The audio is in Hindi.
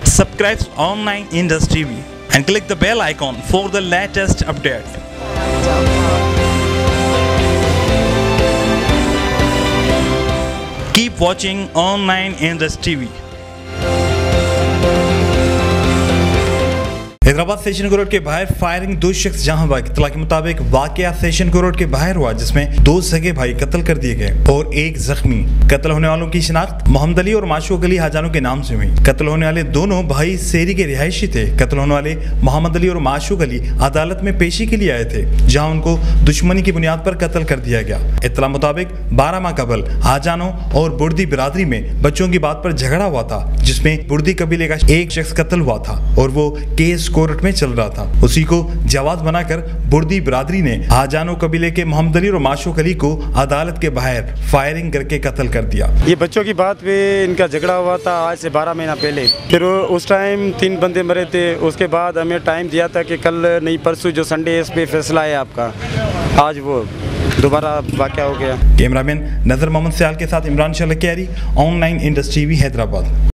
Subscribe online Indus TV and click the bell icon for the latest update. Keep watching online Indus TV. Hyderabad session court के बाहर फायरिंग, दो शख्स जहां भाई इत्तला के मुताबिक वाकया सेशन कोर्ट के बाहर हुआ, जिसमें दो सगे भाई कत्ल कर दिए गए और एक जख्मी। कत्ल होने वालों की शिनाख्त मोहम्मद अली और माशूक अली हाजानों के नाम से हुई। कत्ल होने वाले दोनों भाई सेरी के रिहायशी थे। कत्ल होने वाले मोहम्मद अली और माशूक अली अदालत में पेशी के लिए आए थे, जहाँ उनको दुश्मनी की बुनियाद पर कत्ल कर दिया गया। इत्तला मुताबिक 12 माह कबल हाजानों और बुर्दी बिरादरी में बच्चों की बात पर झगड़ा हुआ था, जिसमें बुर्दी कबीले का एक शख्स कत्ल हुआ था और वो केस कोर्ट में चल रहा था। उसी को जवाब बनाकर बुर्दी बिरादरी ने हाजानो कबीले के मोहम्मद अली और माशूक अली को अदालत के बाहर फायरिंग करके कत्ल कर दिया। ये बच्चों की बात पे इनका झगड़ा हुआ था आज से 12 महीना पहले। फिर उस टाइम 3 बंदे मरे थे। उसके बाद हमें टाइम दिया था कि कल नहीं परसों जो संडे इस पे फैसला है आपका। आज वो दोबारा वाकया हो गया। कैमरामैन नजर मोहम्मद सयाल के साथ Imran Shalkiyari, online Indus TV, Hyderabad.